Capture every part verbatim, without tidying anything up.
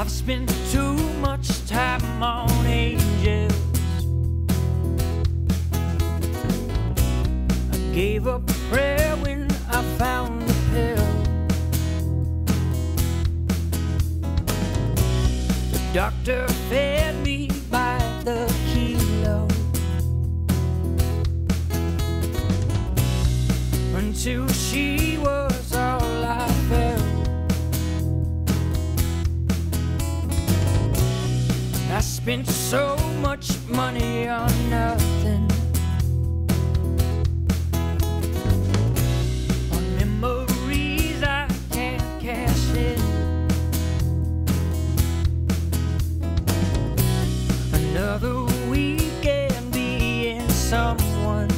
I've spent too much time on angels. I gave up prayer when I found the pill. The doctor fed me by the kilo until she was all I felt. I spent so much money on nothing, on memories I can't cash in. Another weekend being someone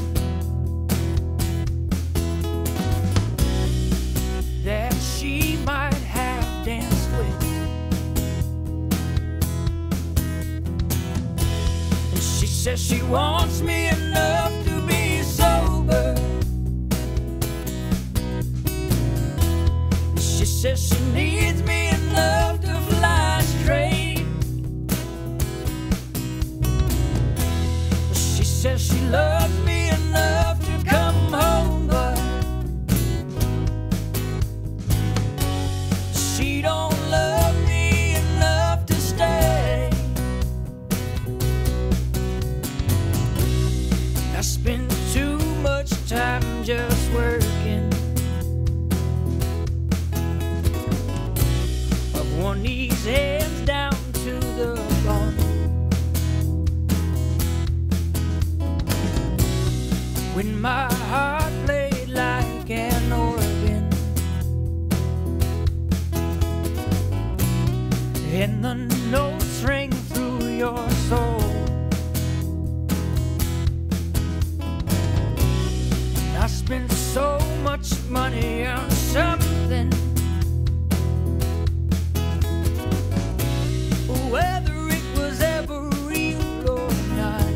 that she might have danced with. She says she wants me enough to be sober. She says she needs me enough to fly straight. She says she loves me enough to come home, but she don't love me enough to stay. I spend too much time just working. I've worn these hands down to the bone. When my heart played like an organ and the notes ring through your soul, I spent so much money on something, whether it was ever real or not.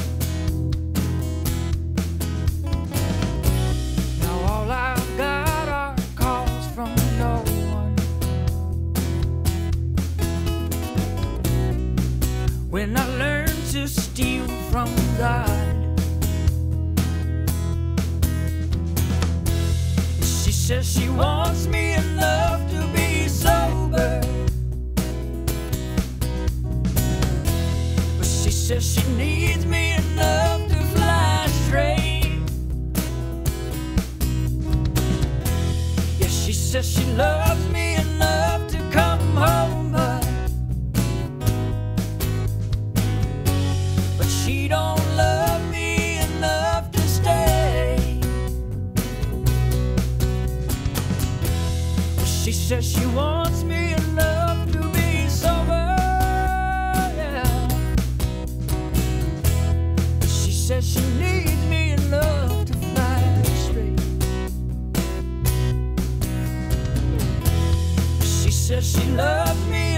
Now all I've got are calls from no one. When I learned to steal from God, she says she wants me enough to be sober, but she says she needs me enough to fly straight. Yeah, she says she loves me enough to come home, but but she don't love me enough to stay. She says she wants me enough to be sober, yeah. She says she needs me enough to fly straight. She says she loves me